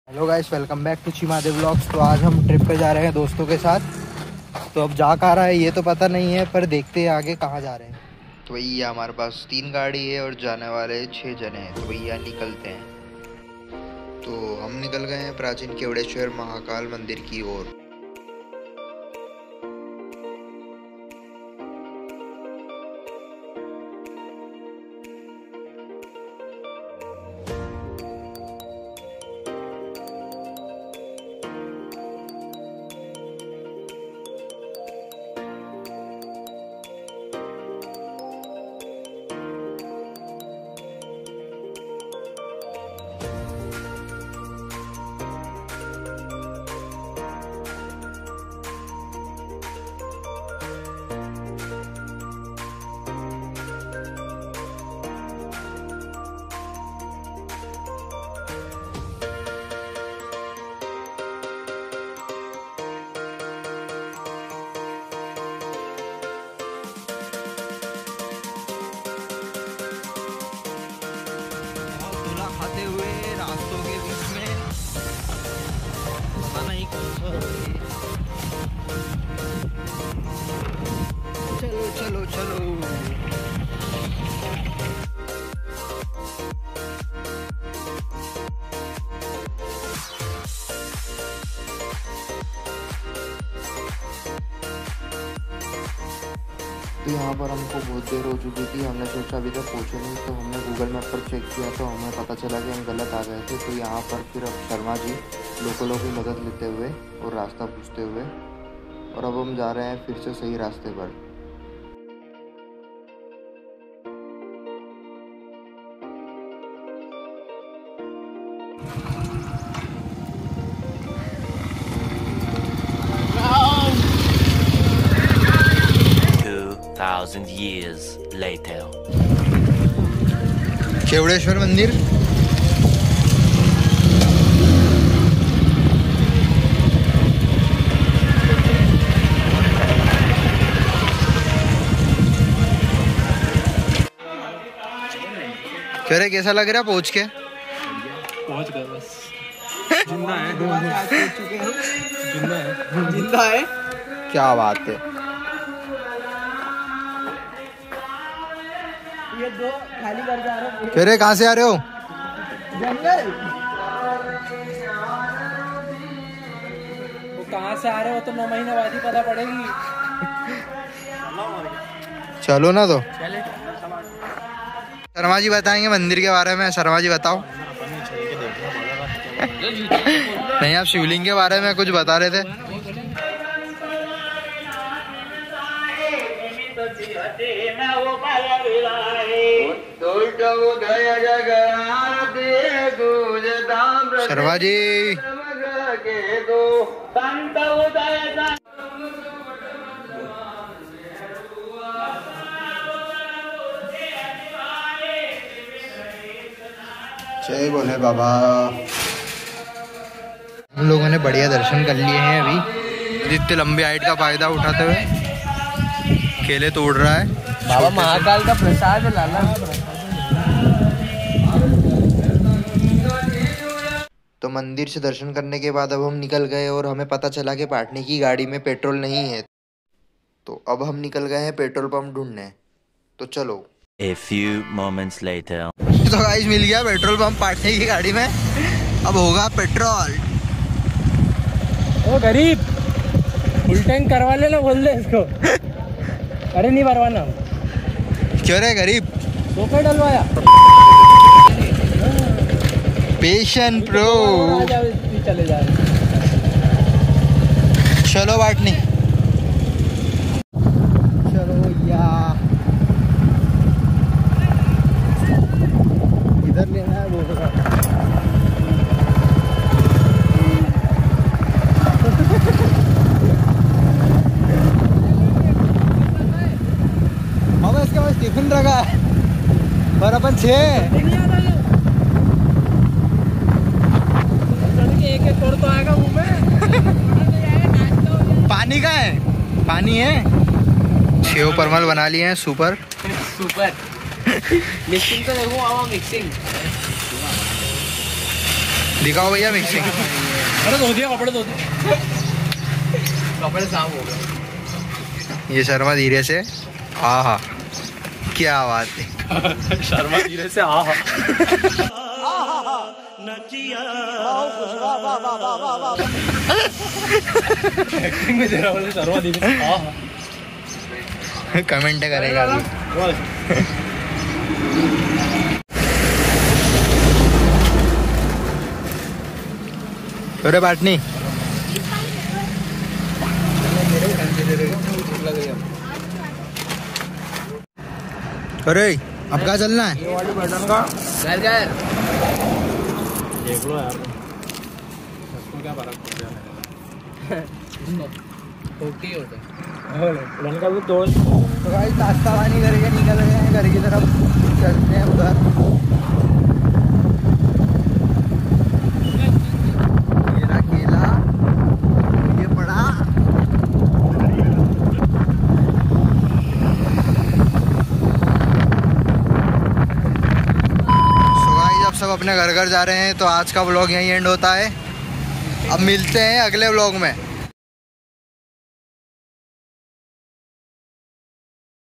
Hello guys, welcome back to Chimadev vlogs. तो आज हम ट्रिप पे जा रहे हैं दोस्तों के साथ। तो अब जा कहाँ रहा है ये तो पता नहीं है, पर देखते हैं आगे कहाँ जा रहे हैं। तो भैया हमारे पास 3 गाड़ी है और जाने वाले 6 जने हैं। तो भैया निकलते हैं। तो हम निकल गए हैं प्राचीन केवड़ेश्वर महाकाल मंदिर की ओर। खाते हुए रास्तों के बीच में पता नहीं कौन सा। चलो चलो चलो। तो यहाँ पर हमको बहुत देर हो चुकी थी। हमने सोचा अभी तक पहुँचे नहीं, तो हमने गूगल मैप पर चेक किया तो हमें पता चला कि हम गलत आ गए थे। तो यहाँ पर फिर अब शर्मा जी लोकलों की मदद लेते हुए और रास्ता पूछते हुए, और अब हम जा रहे हैं फिर से सही रास्ते पर। Years later. केवड़ेश्वर मंदिर। क्या कैसा लग रहा पहुंच के? पहुंच गए बस। जिंदा है। जिंदा है। क्या बात है। ये दो खाली कर जा रहे हो। कह रहे कहाँ से आ रहे हो? जंगल। वो कहाँ से आ रहे हो तो 9 महीने बाद ही पता पड़ेगी। चलो ना। तो शर्मा जी बताएंगे मंदिर के बारे में। शर्मा जी बताओ। नहीं, आप शिवलिंग के बारे में कुछ बता रहे थे। शर्मा जी जय बोले बाबा। हम लोगों ने बढ़िया दर्शन कर लिए हैं अभी। इतने लंबे हाइट का फायदा उठाते हुए केले तोड़ रहा है बाबा। महाकाल का प्रसाद है लाला। तो मंदिर से दर्शन करने के बाद अब हम निकल गए और हमें पता चला कि पाटनी की गाड़ी में पेट्रोल नहीं है। तो अब हम निकल गए हैं पेट्रोल पंप ढूंढने। तो चलो। A few moments later. तो गाइस मिल गया पेट्रोल पंप पाटनी की गाड़ी में। अब होगा पेट्रोल। ओ गरीब, फुल टैंक करवा लेना बोल दे इसको। अरे नहीं भरवाना। क्यों रे गरीब? तो क्या डलवाया? पेशन प्रो। चले जा रहे। चलो पाटनी। चलो या इधर लेना है वो। बाबा इसके पास टिफिन रखा है पर अपन 6 एक तोड़ तो आएगा मुंह में। पानी का है, पानी है। 6 परमल बना लिए हैं सुपर। मिक्सिंग तो देखो, मिक्सिंग दिखाओ भैया मिक्सिंग। अरे धो दिया, कपड़े धो दिए, कपड़े साफ हो गए। ये शर्मा धीरे से, आहा क्या बात है। शर्मा धीरे से आहा। एक्टिंग में दे रहा हूँ शर्मा धीरे से आहा। कमेंट करेगा अभी। अरे बाटनी अरे अब कहाँ चलना है? ये वाली बटन का घर घर देख लो यार, इसमें क्या फर्क पड़ जाएगा। ओके होता है बटन का भी तोड़। तो भाई नाश्ता पानी करके निकल रहे हैं घर की तरफ, चलते हैं उधर। मेरा केला ये बड़ा सब अपने घर घर जा रहे हैं। तो आज का व्लॉग यहीं एंड होता है। अब मिलते हैं अगले व्लॉग में।